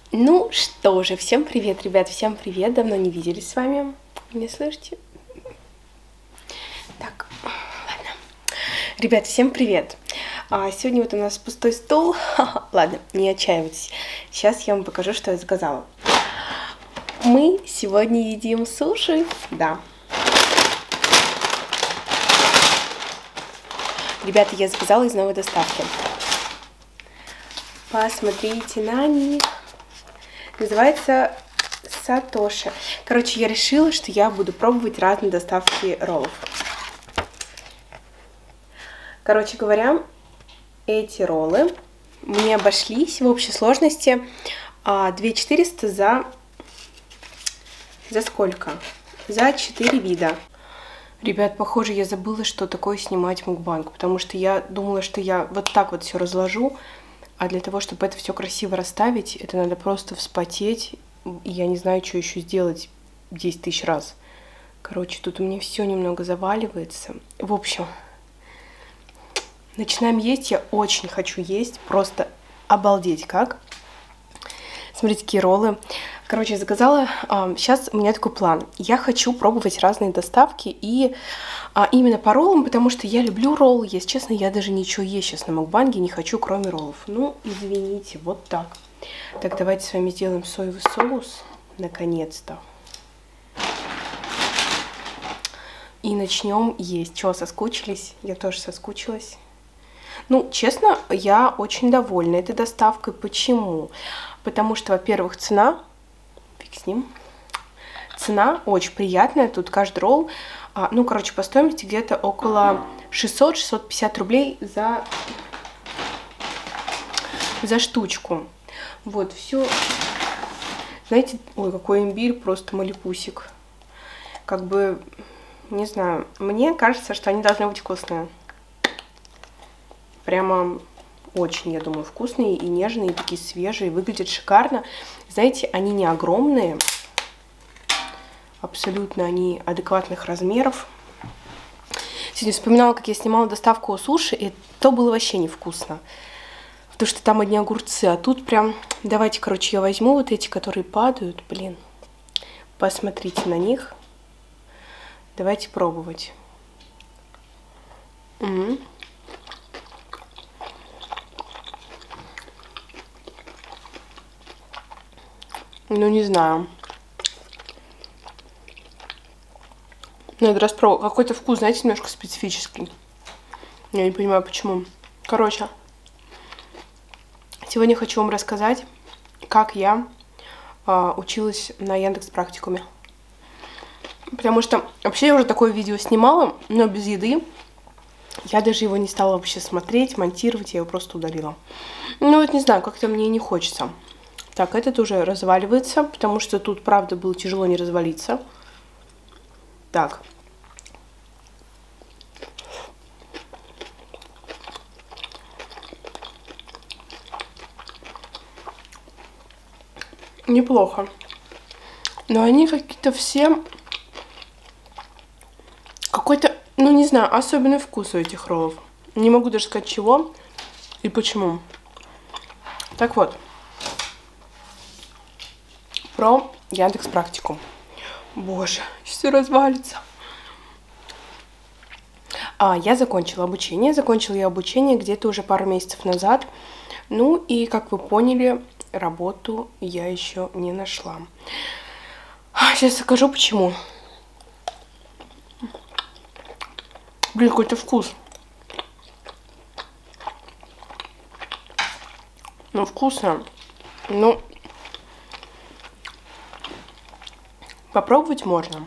Ну что же, всем привет, ребят, всем привет, давно не виделись с вами, не слышите? Так, ладно. Ребят, всем привет. Сегодня вот у нас пустой стол, ладно, не отчаивайтесь, сейчас я вам покажу, что я заказала. Мы сегодня едим суши, да. Ребята, я заказала из новой доставки. Посмотрите на них. Называется Сатоши. Короче, я решила, что я буду пробовать разные доставки роллов. Короче говоря, эти роллы мне обошлись в общей сложности 2400 за сколько? За 4 вида. Ребят, похоже, я забыла, что такое снимать мукбанг, потому что я думала, что я вот так вот все разложу, а для того, чтобы это все красиво расставить, это надо просто вспотеть, и я не знаю, что еще сделать 10 тысяч раз. Короче, тут у меня все немного заваливается. В общем, начинаем есть. Я очень хочу есть, просто обалдеть как. Смотрите, какие роллы. Короче, я заказала. Сейчас у меня такой план. Я хочу пробовать разные доставки и именно по роллам, потому что я люблю роллы. Если честно, я даже ничего есть сейчас на мукбанге не хочу, кроме роллов. Ну, извините, вот так. Так, давайте с вами сделаем соевый соус. Наконец-то. И начнем есть. Чего, соскучились? Я тоже соскучилась. Ну, честно, я очень довольна этой доставкой. Почему? Потому что, во-первых, цена, фиг с ним, цена очень приятная. Тут каждый ролл, ну, короче, по стоимости где-то около 600-650 рублей за штучку. Вот, все. Знаете, ой, какой имбирь, просто малипусик. Как бы, не знаю, мне кажется, что они должны быть вкусные. Прямо очень, я думаю, вкусные и нежные, и такие свежие, выглядят шикарно. Знаете, они не огромные, абсолютно они адекватных размеров. Сегодня вспоминала, как я снимала доставку суши, и то было вообще невкусно. Потому что там одни огурцы, а тут прям... Давайте, короче, я возьму вот эти, которые падают, блин. Посмотрите на них. Давайте пробовать. Ну, не знаю. Надо распробовать. Какой-то вкус, знаете, немножко специфический. Я не понимаю, почему. Короче, сегодня хочу вам рассказать, как я училась на Яндекс.Практикуме. Потому что вообще я уже такое видео снимала, но без еды. Я даже его не стала вообще смотреть, монтировать, я его просто удалила. Ну вот не знаю, как-то мне не хочется. Так, этот уже разваливается, потому что тут, правда, было тяжело не развалиться. Так. Неплохо. Но они какие-то все... Какой-то, ну не знаю, особенный вкус у этих роллов. Не могу даже сказать, чего и почему. Так вот. Про Яндекс.Практику. Боже, все развалится. Я закончила обучение. Закончила я обучение где-то уже пару месяцев назад. Ну и, как вы поняли, работу я еще не нашла. Сейчас скажу, почему. Блин, какой-то вкус. Ну, вкусно. Ну, попробовать можно.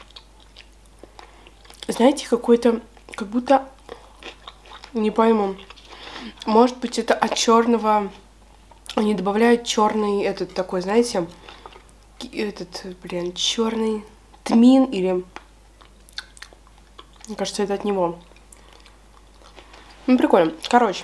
Знаете, какой-то, как будто, не пойму, может быть, это от черного, они добавляют черный, этот такой, знаете, черный тмин или, мне кажется, это от него. Ну, прикольно. Короче,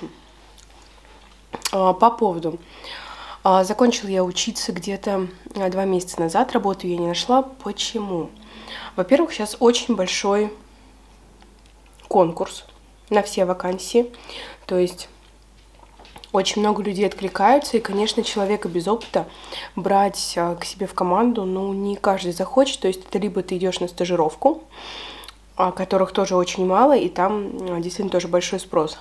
по поводу. Закончила я учиться где-то 2 месяца назад, работу я не нашла. Почему? Во-первых, сейчас очень большой конкурс на все вакансии. То есть Очень много людей откликаются, и, конечно, человека без опыта брать к себе в команду, ну, не каждый захочет. То есть это либо ты идешь на стажировку, которых тоже очень мало, и там действительно тоже большой спрос.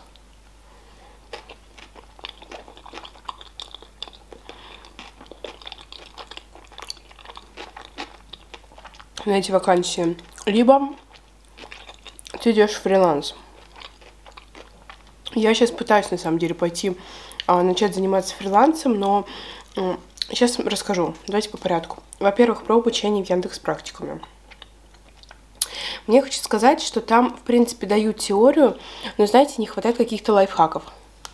На эти вакансии. Либо ты идешь в фриланс. Я сейчас пытаюсь, на самом деле, пойти начать заниматься фрилансом, но сейчас расскажу. Давайте по порядку. Во-первых, про обучение в Яндекс.Практикуме. Мне хочу сказать, что там, в принципе, дают теорию, но, знаете, не хватает каких-то лайфхаков.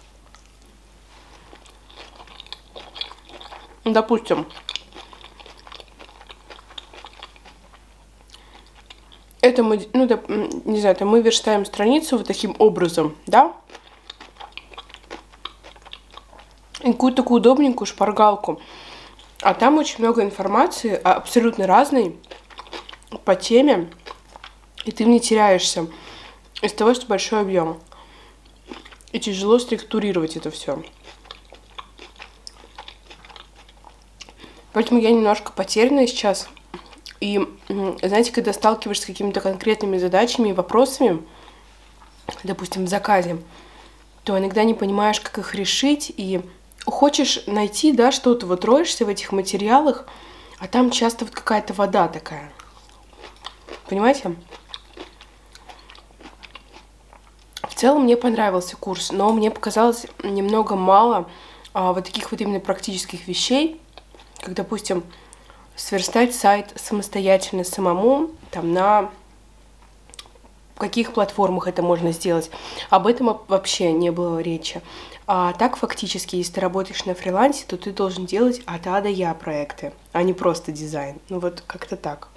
Допустим, это мы, ну, да, не знаю, это мы верстаем страницу вот таким образом, да? И какую-то такую удобненькую шпаргалку. А там очень много информации, абсолютно разной, по теме, и ты в ней теряешься из-за того, что большой объем. И тяжело структурировать это все. Поэтому я немножко потеряна сейчас. И, знаете, когда сталкиваешься с какими-то конкретными задачами и вопросами, допустим, в заказе, то иногда не понимаешь, как их решить, и хочешь найти, да, что-то, вот роешься в этих материалах, а там часто вот какая-то вода такая. Понимаете? В целом мне понравился курс, но мне показалось немного мало вот таких вот именно практических вещей, как, допустим, сверстать сайт самостоятельно самому, там, на каких платформах это можно сделать. Об этом вообще не было речи. А так, фактически, если ты работаешь на фрилансе, то ты должен делать от А до Я проекты, а не просто дизайн. Ну вот как-то так.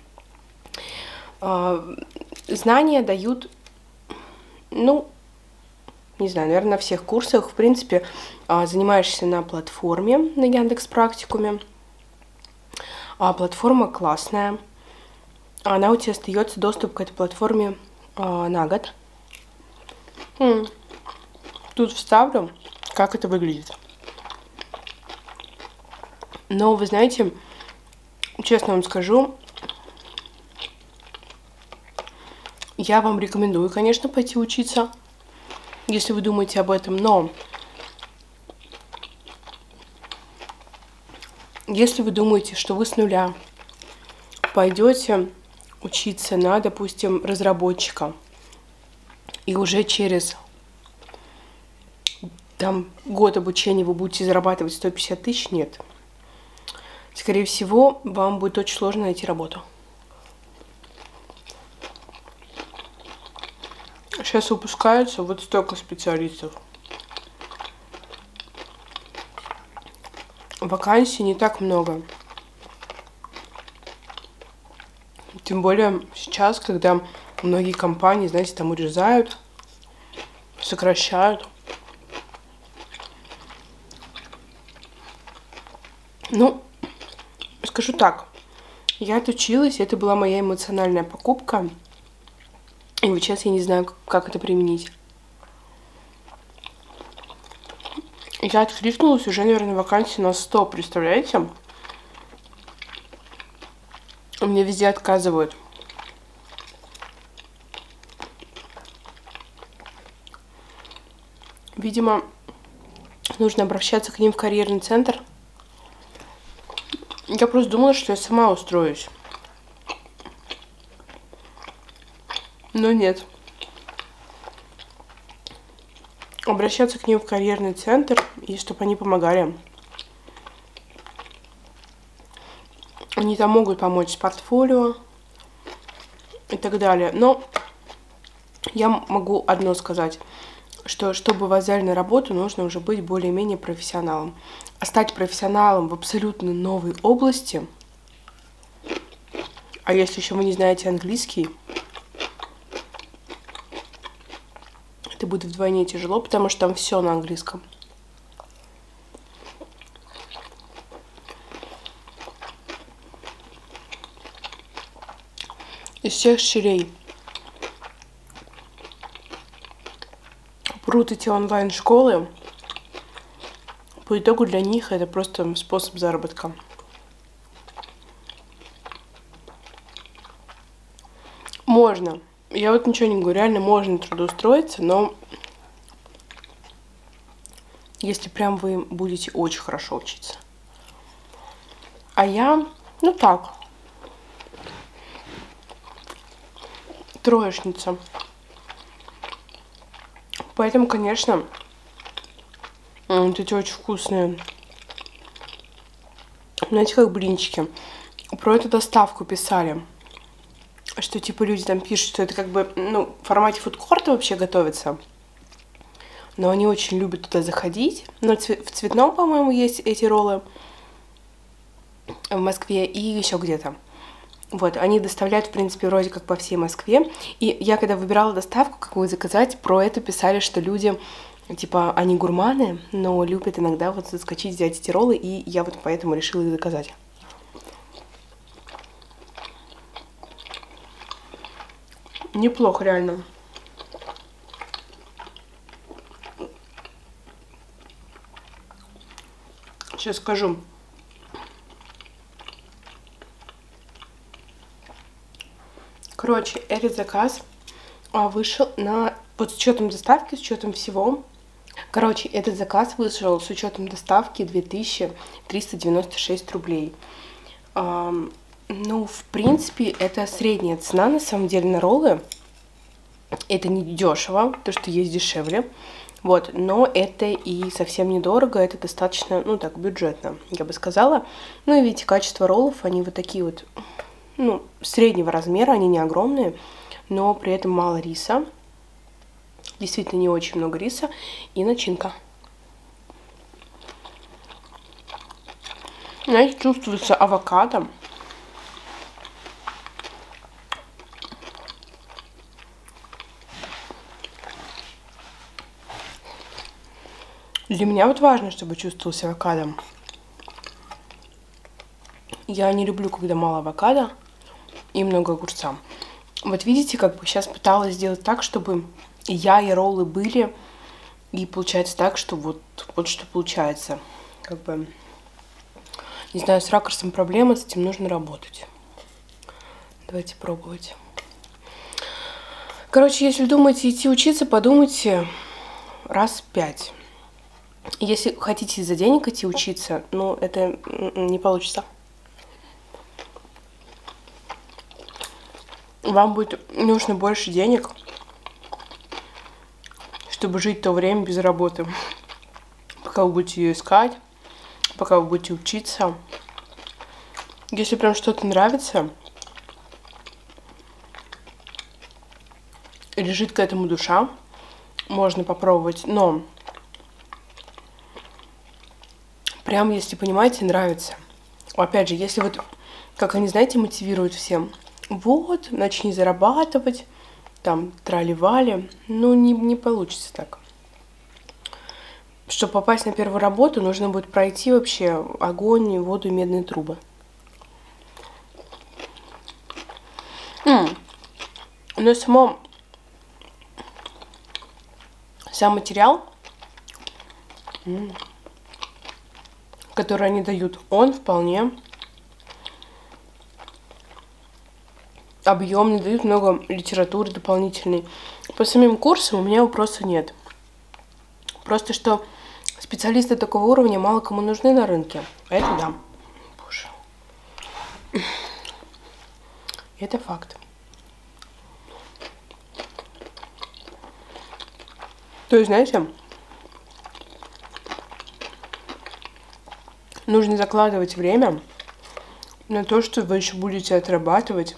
Знания дают, ну, не знаю, наверное, на всех курсах. В принципе, занимаешься на платформе, на Яндекс.Практикуме. Платформа классная. Она у тебя остается доступ к этой платформе на год. Тут вставлю, как это выглядит. Но вы знаете, честно вам скажу, я вам рекомендую, конечно, пойти учиться, если вы думаете об этом, но если вы думаете, что вы с нуля пойдете учиться на, допустим, разработчика, и уже через там год обучения вы будете зарабатывать 150 тысяч, нет. Скорее всего, вам будет очень сложно найти работу. Сейчас выпускаются вот столько специалистов. Вакансий не так много. Тем более сейчас, когда многие компании, знаете, там урезают, сокращают. Ну, скажу так, я отучилась, это была моя эмоциональная покупка. И вот сейчас я не знаю, как это применить. Я откликнулась уже, наверное, вакансии на 100, представляете? Мне везде отказывают. Видимо, нужно обращаться к ним в карьерный центр. Я просто думала, что я сама устроюсь. Но нет. Обращаться к ним в карьерный центр, и чтобы они помогали. Они там могут помочь с портфолио и так далее. Но я могу одно сказать, что чтобы вас взяли на работу, нужно уже быть более-менее профессионалом. А стать профессионалом в абсолютно новой области, а если еще вы не знаете английский, это будет вдвойне тяжело, потому что там все на английском. Из всех щелей прут эти онлайн-школы. По итогу для них это просто способ заработка. Можно. Я вот ничего не говорю, реально можно трудоустроиться, но если прям вы будете очень хорошо учиться. А я, ну так, троечница. Поэтому, конечно, вот эти очень вкусные, знаете, как блинчики. Про эту доставку писали, что типа люди там пишут, что это как бы, ну, в формате фудкорта вообще готовится. Но они очень любят туда заходить. Но в Цветном, по-моему, есть эти роллы в Москве и еще где-то. Вот, они доставляют, в принципе, вроде как по всей Москве. И я, когда выбирала доставку, какую заказать, про это писали, что люди, типа, они гурманы, но любят иногда вот заскочить, взять эти роллы, и я вот поэтому решила их заказать. Неплохо, реально. Сейчас скажу. Короче, этот заказ вышел на... Вот с учетом доставки, с учетом всего. Короче, этот заказ вышел с учетом доставки 2396 рублей. Ну, в принципе, это средняя цена, на самом деле, на роллы. Это не дешево, то, что есть дешевле. Вот, но это и совсем недорого, это достаточно, ну, так, бюджетно, я бы сказала. Ну, и видите, качество роллов, они вот такие вот, ну, среднего размера, они не огромные, но при этом мало риса. Действительно, не очень много риса. И начинка. Знаете, чувствуется авокадо. Для меня вот важно, чтобы чувствовался авокадо. Я не люблю, когда мало авокадо и много огурца. Вот видите, как бы сейчас пыталась сделать так, чтобы и я, и роллы были. И получается так, что вот что получается. Как бы, не знаю, с ракурсом проблема, с этим нужно работать. Давайте пробовать. Короче, если думаете идти учиться, подумайте раз 5. Если хотите из-за денег идти учиться, ну, это не получится. Вам будет нужно больше денег, чтобы жить то время без работы. Пока вы будете ее искать, пока вы будете учиться. Если прям что-то нравится, лежит к этому душа, можно попробовать, но прям, если понимаете, нравится. Опять же, если вот, как они, знаете, мотивируют всем, вот, начни зарабатывать, там, трали-вали, ну, не получится так. Чтобы попасть на первую работу, нужно будет пройти вообще огонь, воду и медные трубы. Но сам материал, который они дают, он вполне объемный, дают много литературы дополнительной. По самим курсам у меня вопроса нет. Просто что специалисты такого уровня мало кому нужны на рынке. А это да. Боже. Это факт. То есть, знаете, нужно закладывать время на то, что вы еще будете отрабатывать.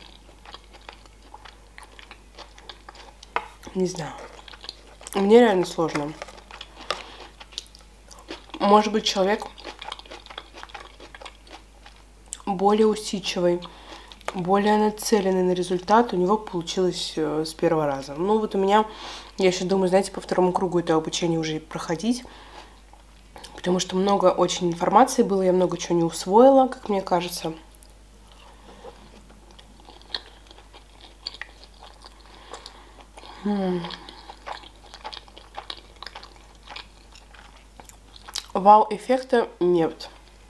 Не знаю. Мне реально сложно. Может быть, человек более усидчивый, более нацеленный на результат, у него получилось с первого раза. Ну вот у меня, я сейчас думаю, знаете, по второму кругу это обучение уже проходить, потому что много очень информации было, я много чего не усвоила, как мне кажется. вау-эффекта нет.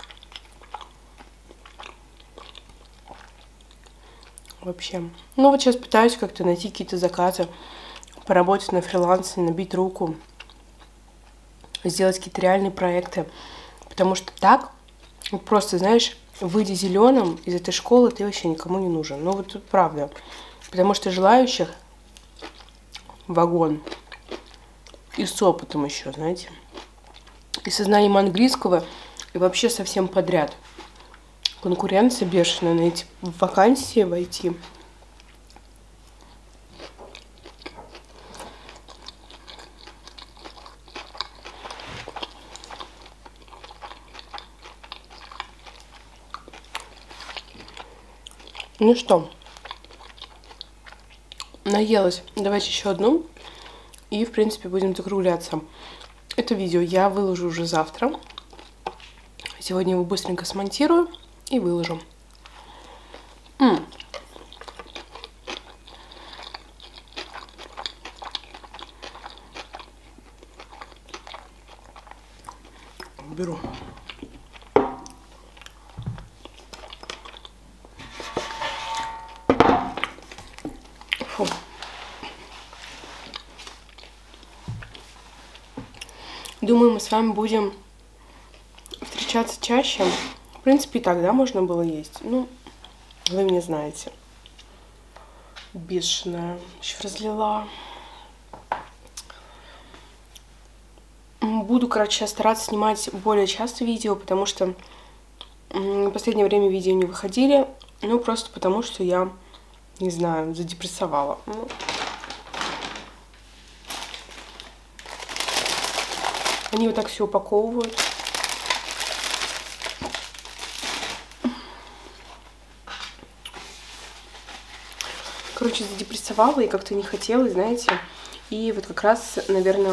Вообще. Ну вот сейчас пытаюсь как-то найти какие-то заказы, поработать на фрилансе, набить руку, сделать какие-то реальные проекты. Потому что так, вот просто, знаешь, выйди зеленым из этой школы, ты вообще никому не нужен. Ну вот тут правда. Потому что желающих вагон. И с опытом еще, знаете. И со знанием английского, и вообще совсем подряд. Конкуренция бешеная на эти вакансии войти. Ну что, наелась. Давайте еще одну. И, в принципе, будем закругляться. Это видео я выложу уже завтра. Сегодня его быстренько смонтирую и выложу. Беру. Фу. Думаю, мы с вами будем встречаться чаще. В принципе, и тогда можно было есть. Ну, вы меня знаете. Бешеная. Еще разлила. Буду, короче, стараться снимать более часто видео, потому что в последнее время видео не выходили. Ну, просто потому что я, не знаю, задепрессовала. Они вот так все упаковывают. Короче, задепрессовала и как-то не хотела, знаете. И вот как раз, наверное,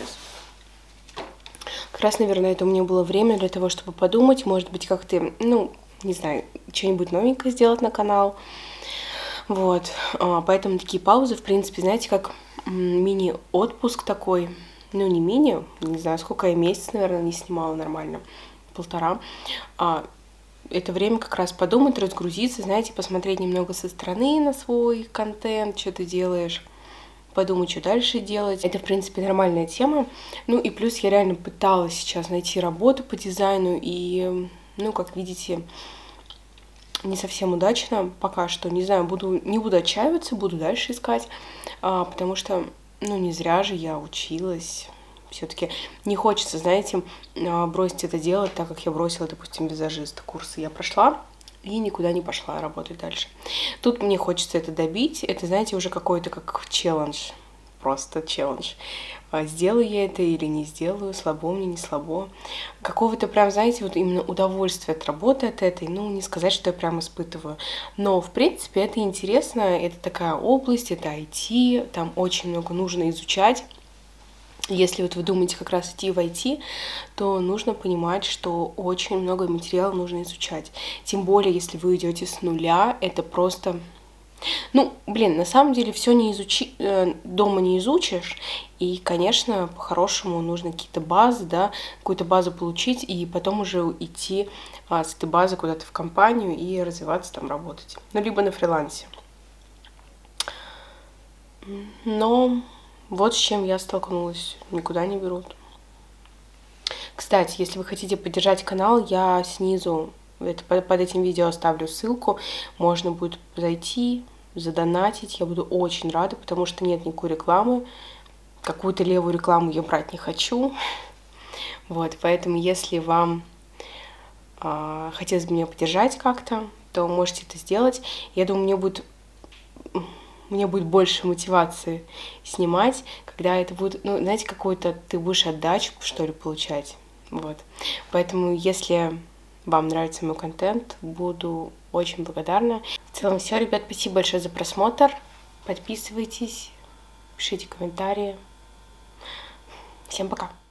это у меня было время для того, чтобы подумать, может быть, как-то, ну, не знаю, что-нибудь новенькое сделать на канал. Вот, поэтому такие паузы, в принципе, знаете, как мини-отпуск такой. Ну, не мини, не знаю, сколько я месяц, наверное, не снимала нормально, 1,5. Это время как раз подумать, разгрузиться, знаете, посмотреть немного со стороны на свой контент, что ты делаешь, подумать, что дальше делать. Это, в принципе, нормальная тема. Ну, и плюс я реально пыталась сейчас найти работу по дизайну, и, ну, как видите, не совсем удачно пока что. Не знаю, не буду отчаиваться, буду дальше искать, потому что, ну, не зря же я училась. Все-таки не хочется, знаете, бросить это делать, так как я бросила, допустим, визажиста. Курсы я прошла и никуда не пошла работать дальше. Тут мне хочется это добить. Это, знаете, уже какой-то как челлендж. Просто челлендж. Сделаю я это или не сделаю, слабо мне, не слабо. Какого-то прям, знаете, вот именно удовольствия от работы от этой, ну, не сказать, что я прям испытываю. Но, в принципе, это интересно, это такая область, это IT, там очень много нужно изучать. Если вот вы думаете как раз идти в IT, то нужно понимать, что очень много материала нужно изучать. Тем более, если вы идете с нуля, это просто... Ну, блин, на самом деле все дома не изучишь, и, конечно, по-хорошему нужно какие-то базы, да, какую-то базу получить, и потом уже идти с этой базы куда-то в компанию и развиваться там, работать. Ну, либо на фрилансе. Но вот с чем я столкнулась. Никуда не берут. Кстати, если вы хотите поддержать канал, я снизу под этим видео оставлю ссылку. Можно будет зайти, задонатить. Я буду очень рада, потому что нет никакой рекламы. Какую-то левую рекламу я брать не хочу. Вот, поэтому если вам хотелось бы меня поддержать как-то, то можете это сделать. Я думаю, мне будет больше мотивации снимать, когда это будет, ну, знаете, какой-то ты будешь отдачу, что ли, получать. Вот. Поэтому, если вам нравится мой контент, буду очень благодарна. В целом все, ребят, спасибо большое за просмотр. Подписывайтесь, пишите комментарии. Всем пока!